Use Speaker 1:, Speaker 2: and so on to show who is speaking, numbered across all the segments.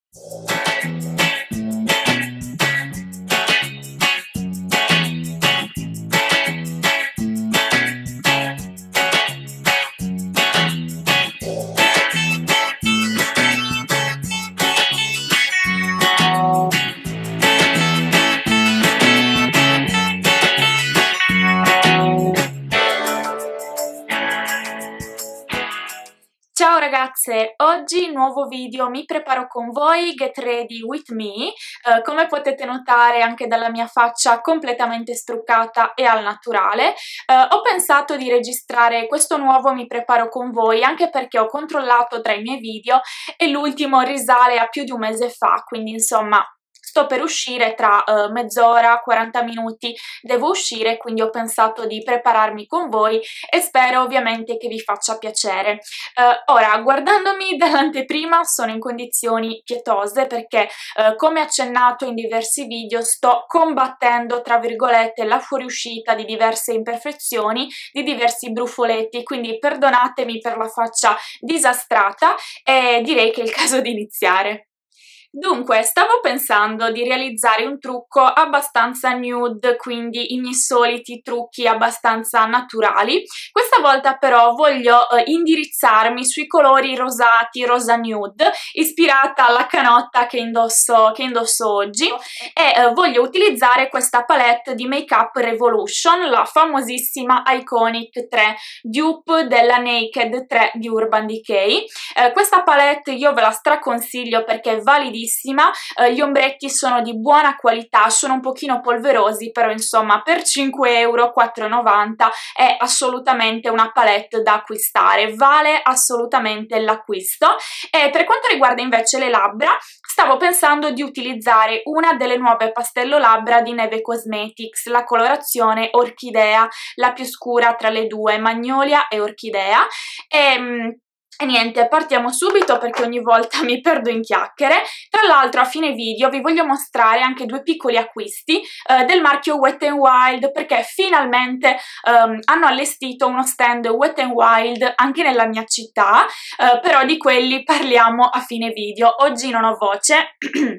Speaker 1: Ciao ragazze, oggi nuovo video, mi preparo con voi, get ready with me. Come potete notare anche dalla mia faccia completamente struccata e al naturale, ho pensato di registrare questo nuovo mi preparo con voi anche perché ho controllato tra i miei video e l'ultimo risale a più di un mese fa, quindi insomma sto per uscire tra mezz'ora, 40 minuti devo uscire, quindi ho pensato di prepararmi con voi e spero ovviamente che vi faccia piacere. Ora, guardandomi dall'anteprima sono in condizioni pietose perché, come accennato in diversi video, sto combattendo, tra virgolette, la fuoriuscita di diverse imperfezioni, di diversi brufoletti, quindi perdonatemi per la faccia disastrata e direi che è il caso di iniziare. Dunque, stavo pensando di realizzare un trucco abbastanza nude, quindi i miei soliti trucchi abbastanza naturali. Questa volta però voglio indirizzarmi sui colori rosati, rosa nude, ispirata alla canotta che indosso oggi e voglio utilizzare questa palette di Make Up Revolution, la famosissima Iconic 3 dupe della Naked 3 di Urban Decay. Questa palette io ve la straconsiglio perché è validissima, gli ombretti sono di buona qualità, sono un pochino polverosi, però insomma per 5 euro, 4,90 è assolutamente una palette da acquistare, vale assolutamente l'acquisto. E per quanto riguarda invece le labbra, stavo pensando di utilizzare una delle nuove pastello labbra di Neve Cosmetics, la colorazione Orchidea, la più scura tra le due, Magnolia e Orchidea. E niente, partiamo subito perché ogni volta mi perdo in chiacchiere. Tra l'altro a fine video vi voglio mostrare anche due piccoli acquisti del marchio Wet n Wild, perché finalmente hanno allestito uno stand Wet n Wild anche nella mia città, però di quelli parliamo a fine video. Oggi non ho voce.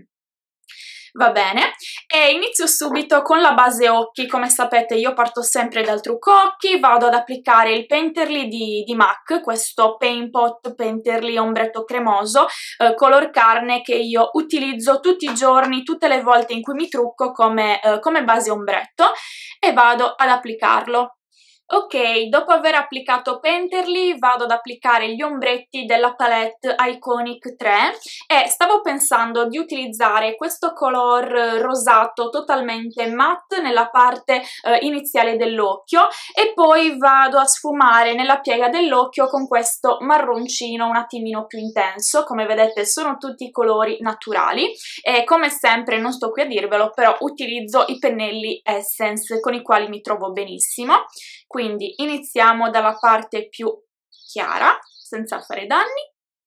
Speaker 1: Va bene, e inizio subito con la base occhi. Come sapete io parto sempre dal trucco occhi, vado ad applicare il Painterly di MAC, questo Paint Pot Painterly ombretto cremoso, color carne, che io utilizzo tutti i giorni, tutte le volte in cui mi trucco come base ombretto, e vado ad applicarlo. Ok, dopo aver applicato Painterly vado ad applicare gli ombretti della palette Iconic 3 e stavo pensando di utilizzare questo color rosato totalmente matte nella parte iniziale dell'occhio e poi vado a sfumare nella piega dell'occhio con questo marroncino un attimino più intenso. Come vedete sono tutti colori naturali e come sempre non sto qui a dirvelo, però utilizzo i pennelli Essence con i quali mi trovo benissimo. Quindi iniziamo dalla parte più chiara, senza fare danni.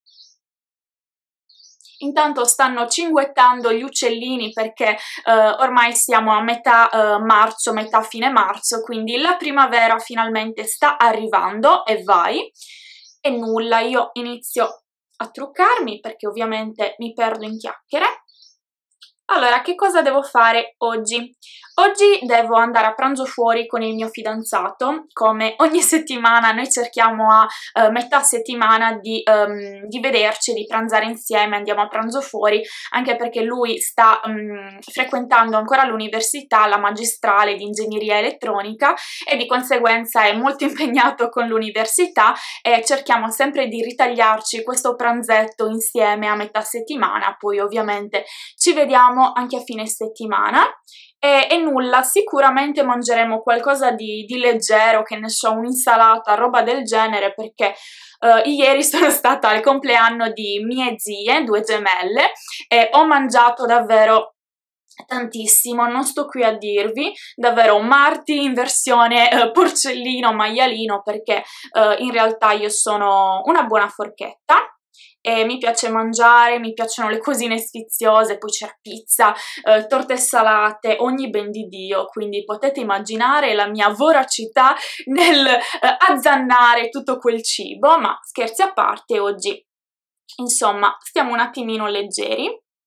Speaker 1: Intanto stanno cinguettando gli uccellini perché ormai siamo a metà marzo, metà fine marzo, quindi la primavera finalmente sta arrivando e vai. E nulla, io inizio a truccarmi perché ovviamente mi perdo in chiacchiere. Allora, che cosa devo fare oggi? Oggi devo andare a pranzo fuori con il mio fidanzato. Come ogni settimana noi cerchiamo a metà settimana di vederci, di pranzare insieme, andiamo a pranzo fuori, anche perché lui sta frequentando ancora l'università, la magistrale di ingegneria elettronica, e di conseguenza è molto impegnato con l'università e cerchiamo sempre di ritagliarci questo pranzetto insieme a metà settimana. Poi ovviamente ci vediamo anche a fine settimana e nulla, sicuramente mangeremo qualcosa di leggero, che ne so, un'insalata, roba del genere, perché ieri sono stata al compleanno di mie zie, due gemelle, e ho mangiato davvero tantissimo, non sto qui a dirvi, davvero Marti in versione porcellino maialino, perché in realtà io sono una buona forchetta e mi piace mangiare, mi piacciono le cosine sfiziose, poi c'era pizza, torte salate, ogni ben di Dio, quindi potete immaginare la mia voracità nel azzannare tutto quel cibo. Ma scherzi a parte, oggi insomma stiamo un attimino leggeri.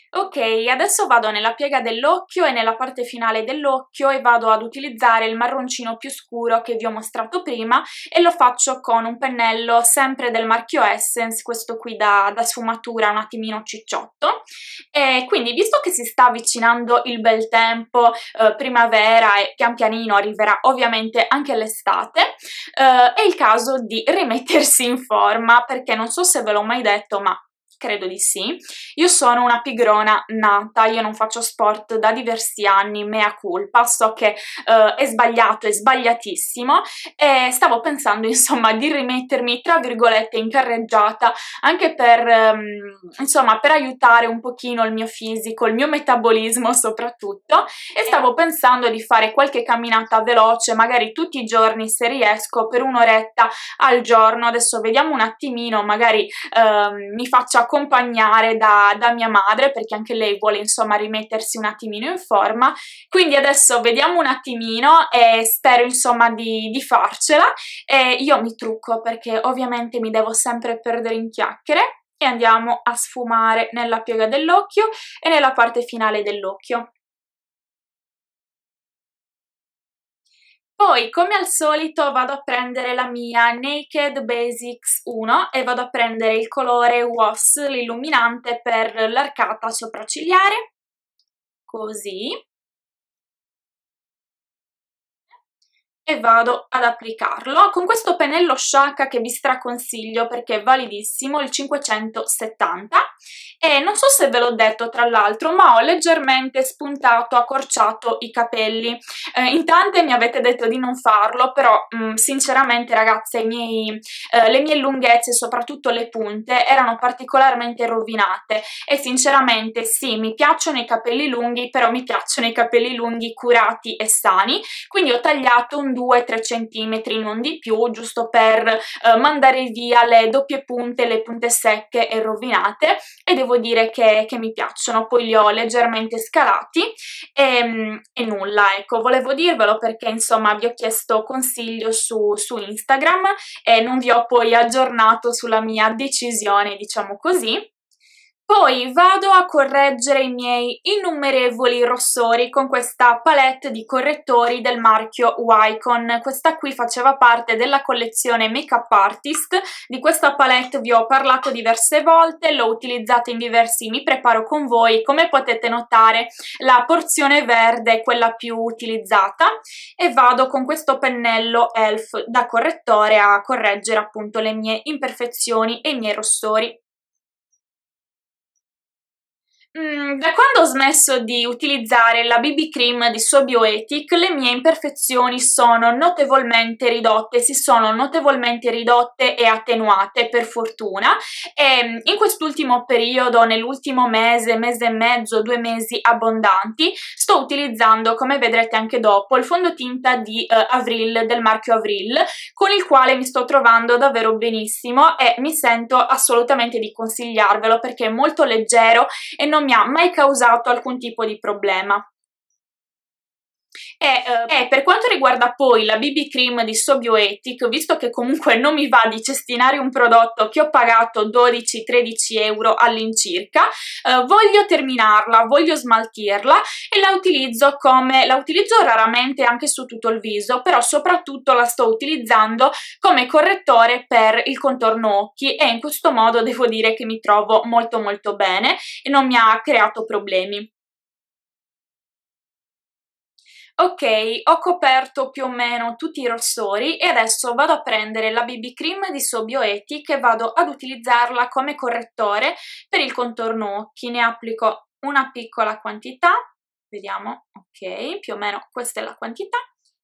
Speaker 1: Ok, adesso vado nella piega dell'occhio e nella parte finale dell'occhio e vado ad utilizzare il marroncino più scuro che vi ho mostrato prima e lo faccio con un pennello sempre del marchio Essence, questo qui da sfumatura un attimino cicciotto. E quindi, visto che si sta avvicinando il bel tempo, primavera, e pian pianino arriverà ovviamente anche l'estate, è il caso di rimettersi in forma, perché non so se ve l'ho mai detto, ma credo di sì. Io sono una pigrona nata, io non faccio sport da diversi anni, mea culpa, so che è sbagliato, è sbagliatissimo, e stavo pensando insomma di rimettermi tra virgolette in carreggiata anche per insomma per aiutare un pochino il mio fisico, il mio metabolismo soprattutto, e stavo pensando di fare qualche camminata veloce, magari tutti i giorni se riesco, per un'oretta al giorno. Adesso vediamo un attimino, magari mi faccio accompagnare da mia madre, perché anche lei vuole insomma rimettersi un attimino in forma, quindi adesso vediamo un attimino e spero insomma di farcela. E io mi trucco perché ovviamente mi devo sempre perdere in chiacchiere e andiamo a sfumare nella piega dell'occhio e nella parte finale dell'occhio. Poi, come al solito, vado a prendere la mia Naked Basics 1 e vado a prendere il colore Was, l'illuminante per l'arcata sopraccigliare, così, e vado ad applicarlo con questo pennello Shaka che vi straconsiglio perché è validissimo, il 570, e non so se ve l'ho detto tra l'altro, ma ho leggermente spuntato, accorciato i capelli. In tante mi avete detto di non farlo, però sinceramente ragazze le mie lunghezze, soprattutto le punte, erano particolarmente rovinate e sinceramente sì, mi piacciono i capelli lunghi, però mi piacciono i capelli lunghi curati e sani, quindi ho tagliato un 2-3 centimetri, non di più, giusto per mandare via le doppie punte, le punte secche e rovinate, e devo dire che mi piacciono. Poi li ho leggermente scalati e nulla, ecco, volevo dirvelo perché insomma vi ho chiesto consiglio su Instagram e non vi ho poi aggiornato sulla mia decisione, diciamo così. Poi vado a correggere i miei innumerevoli rossori con questa palette di correttori del marchio Wycon. Questa qui faceva parte della collezione Makeup Artist. Di questa palette vi ho parlato diverse volte, l'ho utilizzata in diversi Mi Preparo Con Voi. Come potete notare, la porzione verde è quella più utilizzata, e vado con questo pennello ELF da correttore a correggere appunto le mie imperfezioni e i miei rossori. Da quando ho smesso di utilizzare la BB Cream di So Bioethic, le mie imperfezioni sono notevolmente ridotte, si sono notevolmente ridotte e attenuate, per fortuna, e in quest'ultimo periodo, nell'ultimo mese, mese e mezzo, 2 mesi abbondanti, sto utilizzando, come vedrete anche dopo, il fondotinta di Avril, del marchio Avril, con il quale mi sto trovando davvero benissimo e mi sento assolutamente di consigliarvelo perché è molto leggero e non mi ha mai causato alcun tipo di problema. Per quanto riguarda poi la BB Cream di So Bioethic, visto che comunque non mi va di cestinare un prodotto che ho pagato 12-13 euro all'incirca, voglio terminarla, voglio smaltirla e la utilizzo raramente anche su tutto il viso, però soprattutto la sto utilizzando come correttore per il contorno occhi e in questo modo devo dire che mi trovo molto molto bene e non mi ha creato problemi. Ok, ho coperto più o meno tutti i rossori e adesso vado a prendere la BB Cream di So Bioethic e vado ad utilizzarla come correttore per il contorno occhi. Ne applico una piccola quantità, vediamo, ok, più o meno questa è la quantità.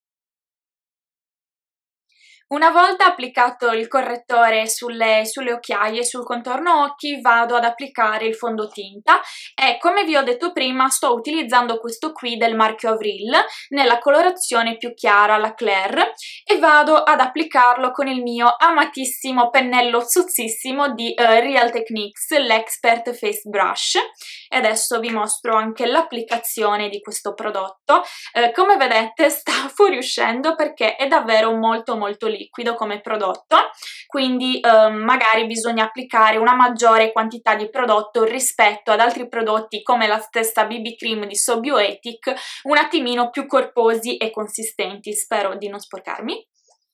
Speaker 1: Una volta applicato il correttore sulle occhiaie, sul contorno occhi, vado ad applicare il fondotinta e, come vi ho detto prima, sto utilizzando questo qui del marchio Avril nella colorazione più chiara, la Claire, e vado ad applicarlo con il mio amatissimo pennello sozzissimo di Real Techniques, l'Expert Face Brush. E adesso vi mostro anche l'applicazione di questo prodotto. Come vedete sta fuoriuscendo perché è davvero molto molto liscio. liquido come prodotto, quindi magari bisogna applicare una maggiore quantità di prodotto rispetto ad altri prodotti come la stessa BB Cream di So Bioethic, un attimino più corposi e consistenti. Spero di non sporcarmi.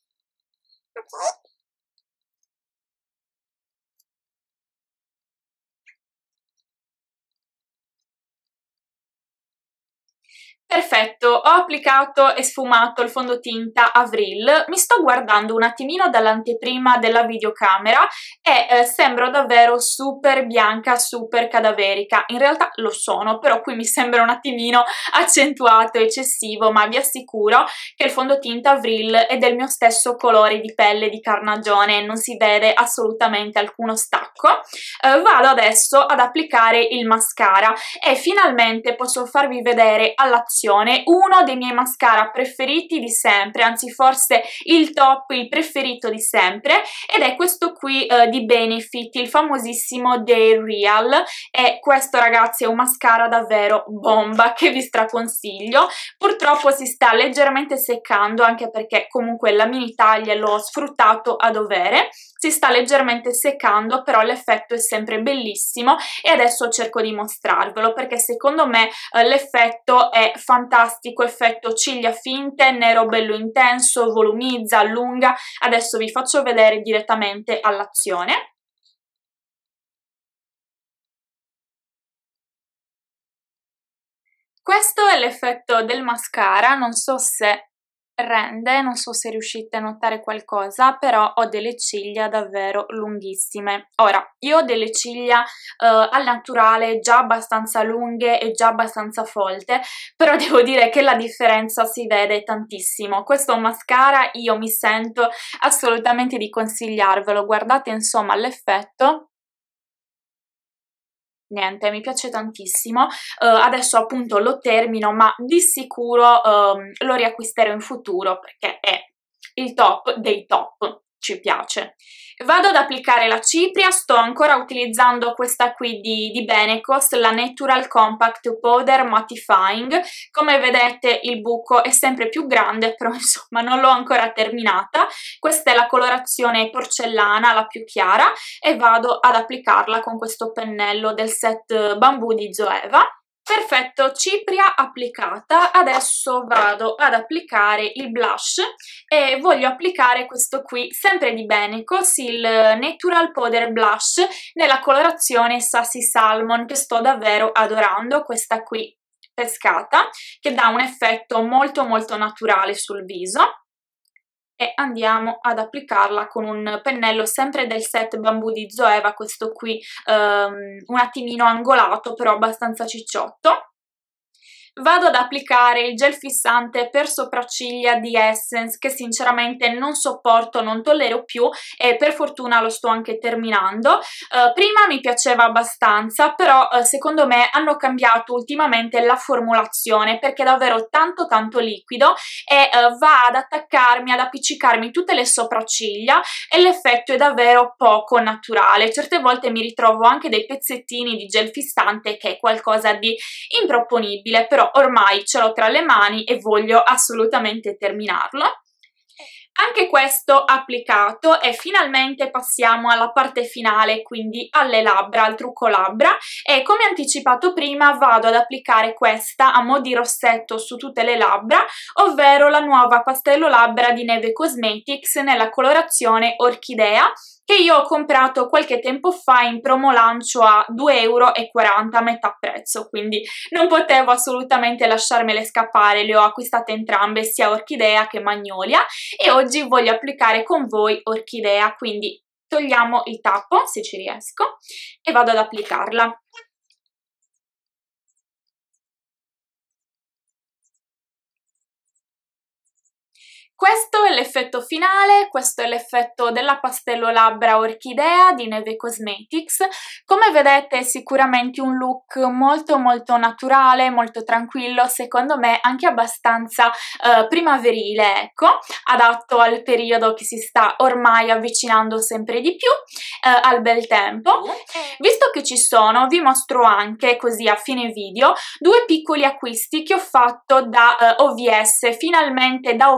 Speaker 1: Perfetto, ho applicato e sfumato il fondotinta Avril, mi sto guardando un attimino dall'anteprima della videocamera e sembro davvero super bianca, super cadaverica. In realtà lo sono, però qui mi sembra un attimino accentuato, eccessivo, ma vi assicuro che il fondotinta Avril è del mio stesso colore di pelle di carnagione, non si vede assolutamente alcuno stacco. Vado adesso ad applicare il mascara e finalmente posso farvi vedere all'azione uno dei miei mascara preferiti di sempre, anzi forse il top, il preferito di sempre, ed è questo qui di Benefit, il famosissimo Day Real, e questo ragazzi è un mascara davvero bomba che vi straconsiglio. Purtroppo si sta leggermente seccando, anche perché comunque la mini taglia l'ho sfruttato a dovere, si sta leggermente seccando, però l'effetto è sempre bellissimo e adesso cerco di mostrarvelo perché secondo me l'effetto è fantastico, effetto ciglia finte, nero bello intenso, volumizza, allunga. Adesso vi faccio vedere direttamente all'azione. Questo è l'effetto del mascara, non so se rende, non so se riuscite a notare qualcosa, però ho delle ciglia davvero lunghissime. Ora, io ho delle ciglia al naturale già abbastanza lunghe e già abbastanza folte, però devo dire che la differenza si vede tantissimo. Questo mascara io mi sento assolutamente di consigliarvelo, guardate insomma l'effetto. Niente, mi piace tantissimo, adesso appunto lo termino, ma di sicuro lo riacquisterò in futuro perché è il top dei top, ci piace. Vado ad applicare la cipria, sto ancora utilizzando questa qui di Benecos, la Natural Compact Powder Mattifying. Come vedete il buco è sempre più grande, però insomma non l'ho ancora terminata. Questa è la colorazione porcellana, la più chiara, e vado ad applicarla con questo pennello del set Bambù di Zoeva. Perfetto, cipria applicata, adesso vado ad applicare il blush e voglio applicare questo qui, sempre di Benecos, il Natural Powder Blush nella colorazione Sassy Salmon, che sto davvero adorando, questa qui pescata, che dà un effetto molto molto naturale sul viso. E andiamo ad applicarla con un pennello sempre del set Bambù di Zoeva, questo qui un attimino angolato però abbastanza cicciotto. Vado ad applicare il gel fissante per sopracciglia di Essence, che sinceramente non sopporto, non tollero più, e per fortuna lo sto anche terminando. Prima mi piaceva abbastanza, però secondo me hanno cambiato ultimamente la formulazione perché è davvero tanto tanto liquido e va ad attaccarmi, ad appiccicarmi tutte le sopracciglia e l'effetto è davvero poco naturale. Certe volte mi ritrovo anche dei pezzettini di gel fissante, che è qualcosa di improponibile, però ormai ce l'ho tra le mani e voglio assolutamente terminarlo. Anche questo applicato e finalmente passiamo alla parte finale, quindi alle labbra, al trucco labbra, e come anticipato prima vado ad applicare questa a mo' di rossetto su tutte le labbra, ovvero la nuova pastello labbra di Neve Cosmetics nella colorazione Orchidea, che io ho comprato qualche tempo fa in promo lancio a 2,40 € a metà prezzo, quindi non potevo assolutamente lasciarmele scappare, le ho acquistate entrambe, sia Orchidea che Magnolia, e oggi voglio applicare con voi Orchidea, quindi togliamo il tappo, se ci riesco, e vado ad applicarla. Questo è l'effetto finale, questo è l'effetto della pastello labbra Orchidea di Neve Cosmetics. Come vedete è sicuramente un look molto molto naturale, molto tranquillo, secondo me anche abbastanza primaverile, ecco, adatto al periodo che si sta ormai avvicinando sempre di più al bel tempo. Visto che ci sono, vi mostro anche, così a fine video, due piccoli acquisti che ho fatto da OVS. Finalmente da OVS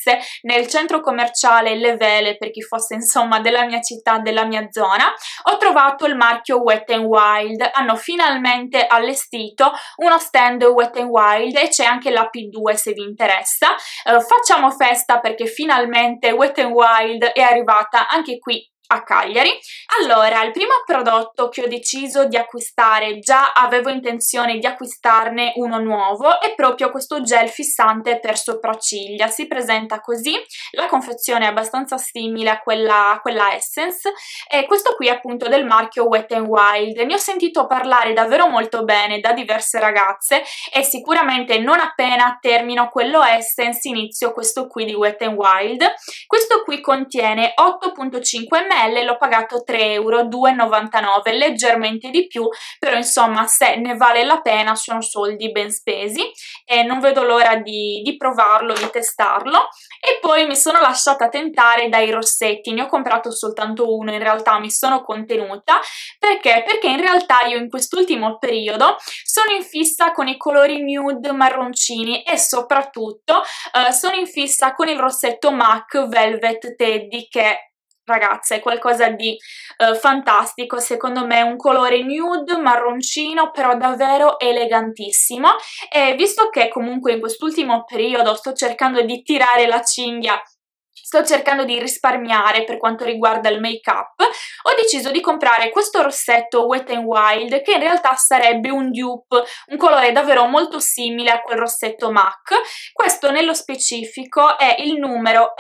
Speaker 1: ragazze nel centro commerciale Le Vele, per chi fosse insomma della mia città, della mia zona. Ho trovato il marchio Wet n Wild, hanno finalmente allestito uno stand Wet n Wild e c'è anche la P2 se vi interessa. Facciamo festa perché finalmente Wet n Wild è arrivata anche qui a Cagliari. Allora, il primo prodotto che ho deciso di acquistare, già avevo intenzione di acquistarne uno nuovo, è proprio questo gel fissante per sopracciglia. Si presenta così, la confezione è abbastanza simile a quella Essence, e questo qui è appunto del marchio Wet n Wild. Ne ho sentito parlare davvero molto bene da diverse ragazze e sicuramente non appena termino quello Essence inizio questo qui di Wet n Wild. Questo qui contiene 8,5 ml, l'ho pagato 3 €, 2,99 €, leggermente di più, però insomma se ne vale la pena sono soldi ben spesi e non vedo l'ora di provarlo, di testarlo. E poi mi sono lasciata tentare dai rossetti, ne ho comprato soltanto uno, in realtà mi sono contenuta. Perché? Perché in realtà io in quest'ultimo periodo sono in fissa con i colori nude marroncini e soprattutto sono in fissa con il rossetto MAC Velvet Teddy, che ragazze è qualcosa di fantastico, secondo me è un colore nude marroncino però davvero elegantissimo. E visto che comunque in quest'ultimo periodo sto cercando di tirare la cinghia, sto cercando di risparmiare per quanto riguarda il make up, ho deciso di comprare questo rossetto Wet n Wild, che in realtà sarebbe un dupe, un colore davvero molto simile a quel rossetto MAC. Questo nello specifico è il numero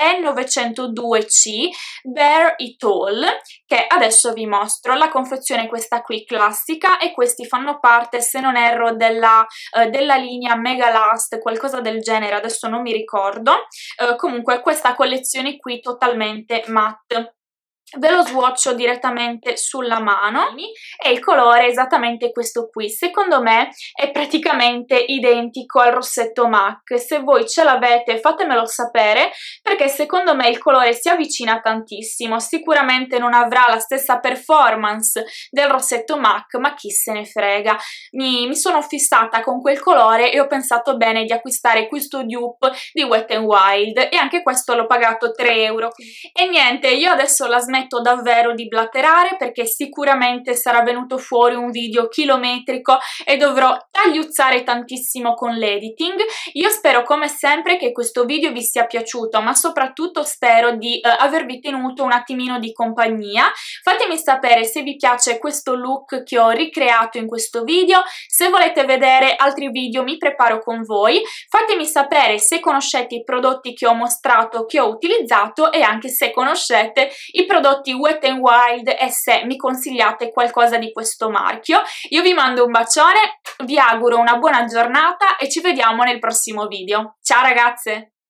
Speaker 1: E902C Bare It All, che adesso vi mostro. La confezione è questa qui classica e questi fanno parte, se non erro, della linea Mega Last, qualcosa del genere, adesso non mi ricordo. Comunque questa collezione qui totalmente matte. Ve lo swatcho direttamente sulla mano e il colore è esattamente questo qui. Secondo me è praticamente identico al rossetto MAC. Se voi ce l'avete fatemelo sapere, perché secondo me il colore si avvicina tantissimo. Sicuramente non avrà la stessa performance del rossetto MAC, ma chi se ne frega. Mi sono fissata con quel colore e ho pensato bene di acquistare questo dupe di Wet n Wild, e anche questo l'ho pagato 3 €. E niente, io adesso la smetto davvero di blatterare perché sicuramente sarà venuto fuori un video chilometrico e dovrò tagliuzzare tantissimo con l'editing. Io spero come sempre che questo video vi sia piaciuto, ma soprattutto spero di avervi tenuto un attimino di compagnia. Fatemi sapere se vi piace questo look che ho ricreato in questo video, se volete vedere altri video mi preparo con voi. Fatemi sapere se conoscete i prodotti che ho mostrato, che ho utilizzato, e anche se conoscete i prodotti Wet n Wild e se mi consigliate qualcosa di questo marchio. Io vi mando un bacione, vi auguro una buona giornata e ci vediamo nel prossimo video. Ciao ragazze!